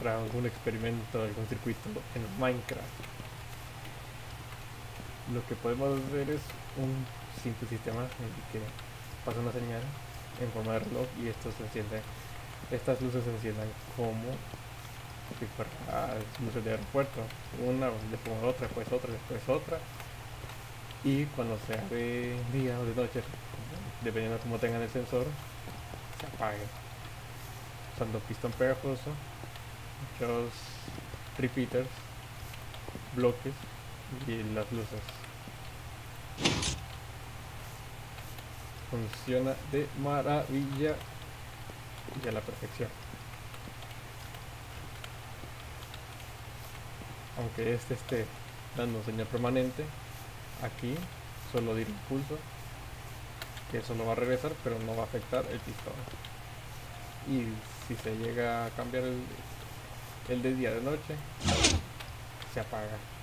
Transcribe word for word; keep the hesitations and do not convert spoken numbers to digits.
para algún experimento, algún circuito en Minecraft. Lo que podemos ver es un simple sistema en el que pasa una señal en forma de reloj y esto se enciende. Estas luces se enciendan como si fueran luces de aeropuerto, una, después otra, después otra, después otra, y cuando sea de día o de noche, dependiendo de cómo tengan el sensor, se apague. Usando pistón pegajoso, muchos repeaters, bloques y las luces. Funciona de maravilla y a la perfección. Aunque este esté dando señal permanente, aquí solo dirá impulso, que eso lo va a regresar, pero no va a afectar el pistón. Y si se llega a cambiar el, el de día de noche, se apaga.